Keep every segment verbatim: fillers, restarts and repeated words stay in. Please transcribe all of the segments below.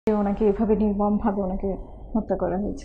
ওনাকে এভাবে নির্মমভাবে ওনাকে হত্যা করা হয়েছে।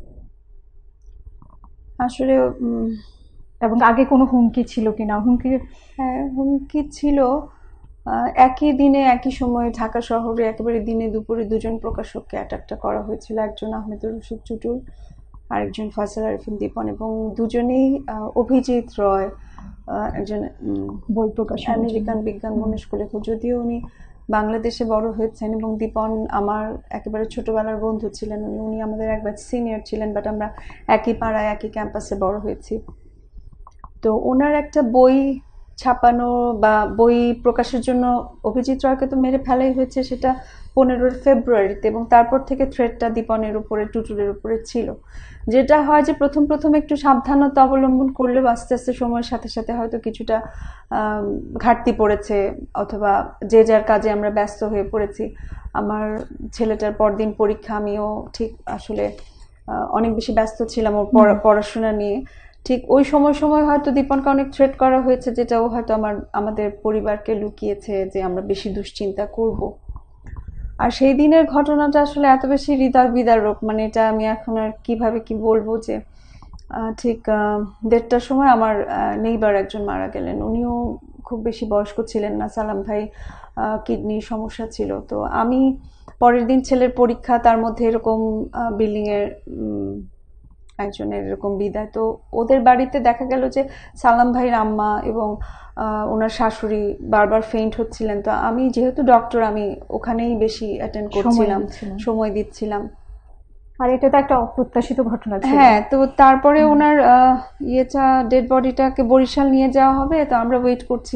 আসলে এবং আগে কোনো হুমকি ছিল কিনা? হুমকি হ্যাঁ হুমকি ছিল। একই দিনে একই সময়ে ঢাকা শহরে একেবারে দিনে দুপুরে দুজন প্রকাশককে অ্যাটাকটা করা হয়েছিল, একজন আহমেদুর রশিদ টুটুল, আরেকজন ফয়সাল আরিফিন দীপন, এবং দুজনেই অভিজিৎ রয়, একজন বই প্রকাশ আমেরিকান বিজ্ঞান মনস্ক লেখক, যদিও উনি বাংলাদেশে বড় হয়েছেন, এবং দীপন আমার একেবারে ছোটবেলার বন্ধু ছিলেন, উনি উনি আমাদের এক ব্যাচ সিনিয়র ছিলেন, বাট আমরা একই পাড়ায় একই ক্যাম্পাসে বড় হয়েছি। তো ওনার একটা বই ছাপানো বা বই প্রকাশের জন্য অভিজিৎ রয়কে তো মেরে ফেলাই হয়েছে, সেটা পনেরোই ফেব্রুয়ারিতে, এবং তারপর থেকে থ্রেডটা দীপনের উপরে টুটুলের উপরে ছিল। যেটা হয় যে প্রথম প্রথম একটু সাবধানতা অবলম্বন করলেও আস্তে আস্তে সময়ের সাথে সাথে হয়তো কিছুটা ঘাটতি পড়েছে, অথবা যে যার কাজে আমরা ব্যস্ত হয়ে পড়েছি। আমার ছেলেটার পরদিন পরীক্ষা, আমিও ঠিক আসলে অনেক বেশি ব্যস্ত ছিলাম ওর পড়াশোনা নিয়ে। ঠিক ওই সময় সময় হয়তো দীপনকে অনেক থ্রেট করা হয়েছে, যেটাও হয়তো আমার আমাদের পরিবারকে লুকিয়েছে যে আমরা বেশি দুশ্চিন্তা করব। আর সেই দিনের ঘটনাটা আসলে এত বেশি হৃদয় বিদারক, মানে এটা আমি এখন আর কিভাবে কি বলবো, যে ঠিক দেড়টার সময় আমার নেইবার একজন মারা গেলেন। উনিও খুব বেশি বয়স্ক ছিলেন না, সালাম ভাই কিডনির সমস্যা ছিল। তো আমি পরের দিন ছেলের পরীক্ষা, তার মধ্যে এরকম বিল্ডিংয়ের একজনের এরকম বিদায়। তো ওদের বাড়িতে দেখা গেল যে সালাম ভাইয়ের আম্মা এবং ওনার শাশুড়ি বারবার ফেইন্ট হচ্ছিলেন। তো আমি যেহেতু ডক্টর, আমি ওখানেই বেশি অ্যাটেন্ড করছিলাম, সময় দিচ্ছিলাম। আর এটা তো একটা অপ্রত্যাশিত ঘটনা ছিল। হ্যাঁ, তো তারপরে ওনার ইয়েটা ডেড বডিটাকে বরিশাল নিয়ে যাওয়া হবে, তো আমরা ওয়েট করছি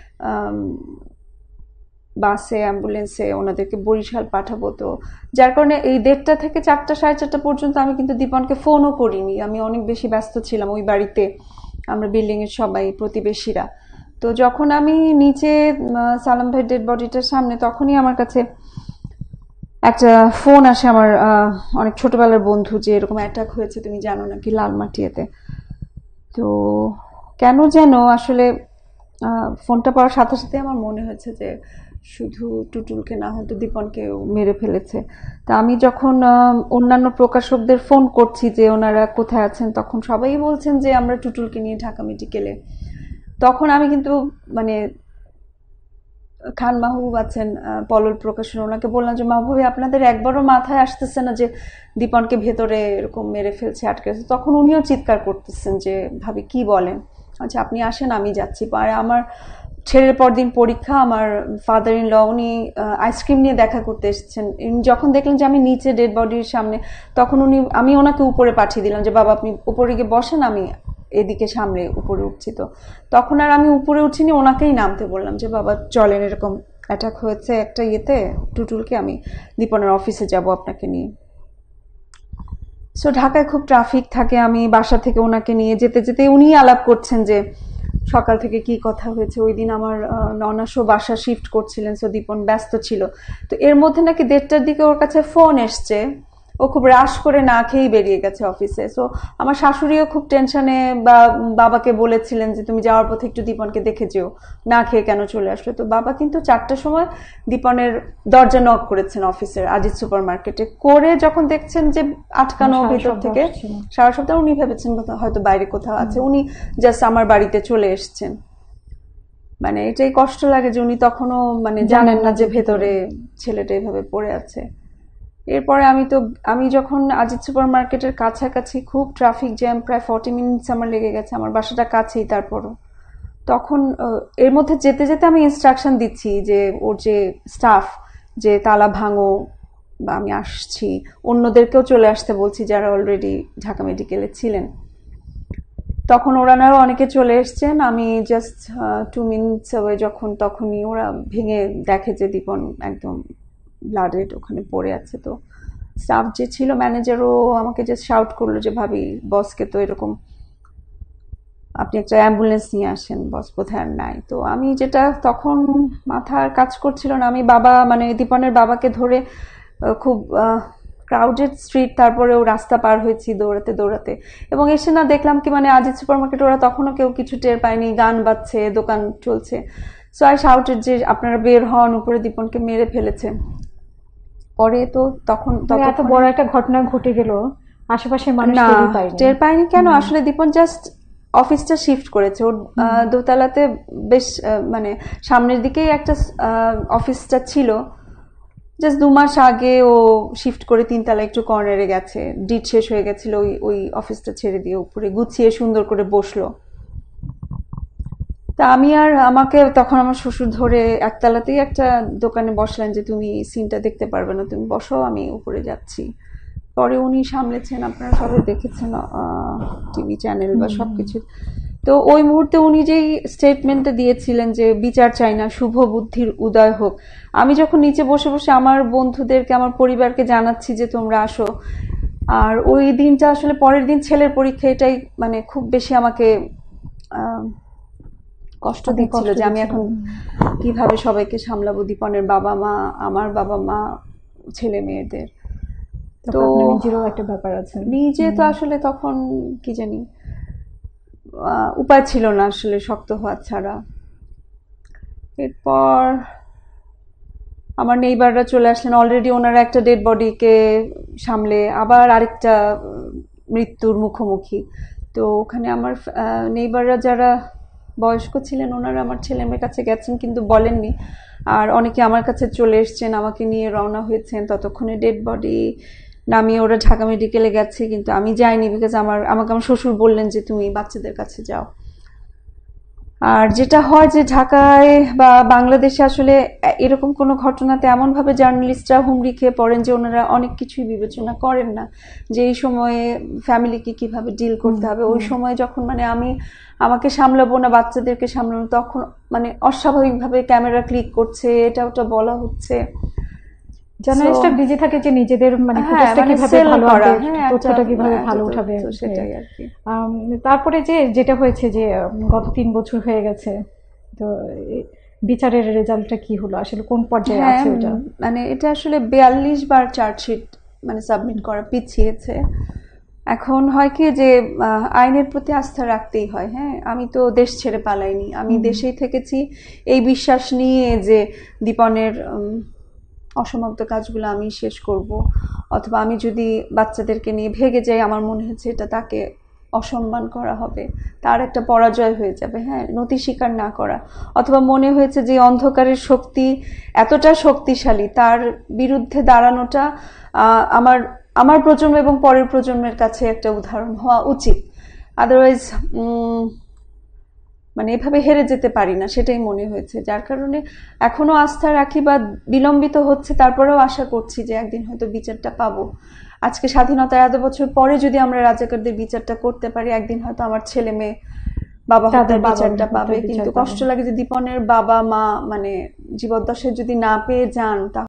বাসে অ্যাম্বুলেন্সে ওনাদেরকে বরিশাল পাঠাবো। তো যার কারণে এই দেড়টা থেকে চারটা সাড়ে চারটা পর্যন্ত আমি কিন্তু দীপনকে ফোনও করিনি, আমি অনেক বেশি ব্যস্ত ছিলাম ওই বাড়িতে, আমরা বিল্ডিংয়ের সবাই প্রতিবেশীরা। তো যখন আমি নিচে সালাম ভাইয়ের ডেড বডিটার সামনে, তখনই আমার কাছে একটা ফোন আসে আমার অনেক ছোটবেলার বন্ধু, যে এরকম অ্যাটাক হয়েছে, তুমি জানো নাকি লালমাটিয়াতে। তো কেন যেন আসলে ফোনটা পাওয়ার সাথে সাথে আমার মনে হয়েছে যে শুধু টুটুলকে না, হয়তো দীপনকেও মেরে ফেলেছে। তা আমি যখন অন্যান্য প্রকাশকদের ফোন করছি যে ওনারা কোথায় আছেন, তখন সবাই বলছেন যে আমরা টুটুলকে নিয়ে ঢাকা মেডিকেলে। তখন আমি কিন্তু মানে খান মাহবুব আছেন পলল প্রকাশন, ওনাকে বললাম যে মাহবুবি, আপনাদের একবারও মাথায় আসতেছে না যে দীপনকে ভেতরে এরকম মেরে ফেলছে, আটকে আছে? তখন উনিও চিৎকার করতেছেন যে ভাবি কি বলেন, আচ্ছা আপনি আসেন, আমি যাচ্ছি। আর আমার ছেলের পরদিন পরীক্ষা, আমার ফাদার ইন ল উনি আইসক্রিম নিয়ে দেখা করতে এসেছেন। যখন দেখলেন যে আমি নিচে ডেড বডির সামনে, তখন উনি আমি ওনাকে উপরে পাঠিয়ে দিলাম যে বাবা আপনি উপরে গিয়ে বসেন, আমি এদিকে সামনে উপরে উঠছি। তো তখন আর আমি উপরে উঠিনি, ওনাকেই নামতে বললাম যে বাবা চলেন, এরকম অ্যাটাক হয়েছে একটা ইয়েতে টুটুলকে, আমি দীপনের অফিসে যাব আপনাকে নিয়ে। সো ঢাকায় খুব ট্রাফিক থাকে, আমি বাসা থেকে ওনাকে নিয়ে যেতে যেতে উনি আলাপ করছেন যে সকাল থেকে কি কথা হয়েছে। ওই দিন আমার ননাসও বাসা শিফট করছিলেন, সো দীপন ব্যস্ত ছিল। তো এর মধ্যে নাকি দেড়টার দিকে ওর কাছে ফোন এসছে, ও খুব রাশ করে না খেয়েই বেরিয়ে গেছে অফিসে। সো আমার শাশুড়িও খুব টেনশনে, বা বাবাকে বলেছিলেন যে তুমি যাওয়ার পথে একটু দীপনকে দেখে যেও, না খেয়ে কেন চলে আসলো। তো বাবা কিন্তু চারটার সময় দীপনের দরজা নক করেছেন অফিসের আজিজ সুপার মার্কেটে, করে যখন দেখছেন যে আটকানো ভেতর থেকে সারা সপ্তাহ, উনি ভেবেছেন হয়তো বাইরে কোথাও আছে, উনি জাস্ট আমার বাড়িতে চলে এসছেন। মানে এটাই কষ্ট লাগে যে উনি তখনও মানে জানেন না যে ভেতরে ছেলেটা এভাবে পড়ে আছে। এরপরে আমি তো আমি যখন আজিজ সুপার মার্কেটের কাছাকাছি, খুব ট্রাফিক জ্যাম, প্রায় ফর্টি মিনিটস আমার লেগে গেছে, আমার বাসাটা কাছেই, তারপরও তখন এর মধ্যে যেতে যেতে আমি ইনস্ট্রাকশন দিচ্ছি যে ওর যে স্টাফ, যে তালা ভাঙো বা আমি আসছি, অন্যদেরকেও চলে আসতে বলছি যারা অলরেডি ঢাকা মেডিকেলে ছিলেন। তখন ওরানারও অনেকে চলে এসছেন, আমি জাস্ট টু মিনিটস অ্যাওয়ে যখন, তখনই ওরা ভেঙে দেখে যে দীপন একদম ব্লাডেড ওখানে পড়ে আছে। তো স্টাফ যে ছিল, ম্যানেজারও আমাকে জাস্ট শাউট করলো যে ভাবি বসকে তো এরকম, আপনি একটা অ্যাম্বুলেন্স নিয়ে আসেন, বস বোধহয় আর নাই। তো আমি যেটা তখন মাথার কাজ করছিল না, আমি বাবা মানে দীপনের বাবাকে ধরে খুব ক্রাউডেড স্ট্রিট, তারপরেও রাস্তা পার হয়েছি দৌড়াতে দৌড়াতে, এবং এসে না দেখলাম কি মানে আজিজ সুপার মার্কেট ওরা তখনও কেউ কিছু টের পায়নি, গান বাজছে, দোকান চলছে। সো আই শাউটেড যে আপনারা বের হন, উপরে দীপনকে মেরে ফেলেছে। পরে তো তখন মানে এত বড় একটা ঘটনা ঘটে গেল, আশেপাশের মানুষ না টেরই পায়নি। টের পায়নি কেন, আসলে দীপন জাস্ট অফিসটা শিফট করেছে ওর দোতলাতে, বেশ মানে সামনের দিকেই একটা অফিসটা ছিল, জাস্ট দু মাস আগে ও শিফট করে তিনতলা একটু কর্নারে গেছে, ডিট শেষ হয়ে গেছিল, ওই ওই অফিসটা ছেড়ে দিয়ে উপরে গুছিয়ে সুন্দর করে বসলো। তা আমি আর আমাকে তখন আমার শ্বশুর ধরে একতলাতেই একটা দোকানে বসলেন যে তুমি সিনটা দেখতে পারবে না, তুমি বসো, আমি উপরে যাচ্ছি। পরে উনি সামলেছেন, আপনারা সবাই দেখেছেন টিভি চ্যানেল বা সবকিছু। তো ওই মুহূর্তে উনি যেই স্টেটমেন্টটা দিয়েছিলেন যে বিচার চাই না, শুভ বুদ্ধির উদয় হোক, আমি যখন নিচে বসে বসে আমার বন্ধুদেরকে, আমার পরিবারকে জানাচ্ছি যে তোমরা আসো, আর ওই দিনটা আসলে পরের দিন ছেলের পরীক্ষা, এটাই মানে খুব বেশি আমাকে কষ্ট দিচ্ছিল যে আমি এখন কিভাবে সবাইকে সামলাবো, দীপনের বাবা মা, আমার বাবা মা, ছেলে মেয়েদের। তো নিজেরও একটা ব্যাপার আছে, নিজে তো আসলে তখন কি জানি উপায় ছিল না আসলে শক্ত হওয়া ছাড়া। এরপর আমার নেইবাররা চলে আসলেন, অলরেডি ওনারা একটা ডেড বডিকে সামলে আবার আরেকটা মৃত্যুর মুখোমুখি। তো ওখানে আমার নেইবাররা যারা বয়স্ক ছিলেন ওনারা আমার ছেলে মেয়ের কাছে গেছেন কিন্তু বলেননি, আর অনেকে আমার কাছে চলে এসছেন, আমাকে নিয়ে রওনা হয়েছেন। ততক্ষণে ডেড বডি নামিয়ে ওরা ঢাকা মেডিকেলে গেছে, কিন্তু আমি যাইনি, বিকজ আমার আমাকে আমার শ্বশুর বললেন যে তুমি বাচ্চাদের কাছে যাও। আর যেটা হয় যে ঢাকায় বা বাংলাদেশে আসলে এরকম কোনো ঘটনাতে এমনভাবে জার্নালিস্টরা হুমড়ি খেয়ে পড়েন যে ওনারা অনেক কিছুই বিবেচনা করেন না, যে এই সময়ে ফ্যামিলিকে কিভাবে ডিল করতে হবে। ওই সময় যখন মানে আমি আমাকে সামলাবো না বাচ্চাদেরকে সামলাবো, তখন মানে অস্বাভাবিকভাবে ক্যামেরা ক্লিক করছে, এটা ওটা বলা হচ্ছে। জার্নালিস্টরা বিজি থাকে যে নিজেদের মানে ফুটেজটা কিভাবে ভালো হবে, তথ্যটা কিভাবে ভালো উঠাবে, সেটাই আর কি। তারপরে যে যেটা হয়েছে যে গত তিন বছর হয়ে গেছে, তো বিচারের রেজাল্টটা কি হলো, আসলে কোন পর্যায়ে আছে ওটা? মানে এটা আসলে বিয়াল্লিশ বার চার্জশিট মানে সাবমিট করা পিছিয়েছে। এখন হয় কি যে আইনের প্রতি আস্থা রাখতেই হয়। হ্যাঁ, আমি তো দেশ ছেড়ে পালাইনি, আমি দেশেই থেকেছি এই বিশ্বাস নিয়ে যে দীপনের অসমাপ্ত কাজগুলো আমি শেষ করব, অথবা আমি যদি বাচ্চাদেরকে নিয়ে ভেগে যাই, আমার মনে হচ্ছে এটা তাকে অসম্মান করা হবে, তার একটা পরাজয় হয়ে যাবে। হ্যাঁ, নতি স্বীকার না করা, অথবা মনে হয়েছে যে অন্ধকারের শক্তি এতটা শক্তিশালী, তার বিরুদ্ধে দাঁড়ানোটা আমার আমার প্রজন্ম এবং পরের প্রজন্মের কাছে একটা উদাহরণ হওয়া উচিত। আদারওয়াইজ মানে এভাবে হেরে যেতে পারি না, সেটাই মনে হয়েছে। যার কারণে এখনো আস্থা রাখি, বা বিলম্বিত হচ্ছে তারপরেও আশা করছি যে একদিন হয়তো বিচারটা পাবো। আজকে স্বাধীনতার এত বছর পরে যদি আমরা রাজাকারদের বিচারটা করতে পারি, একদিন হয়তো আমার ছেলে মেয়ে বাবা হত্যার বিচারটা পাবে। কিন্তু কষ্ট লাগে যে দীপনের বাবা মা মানে জীবদ্দশায় যদি না পেয়ে যান,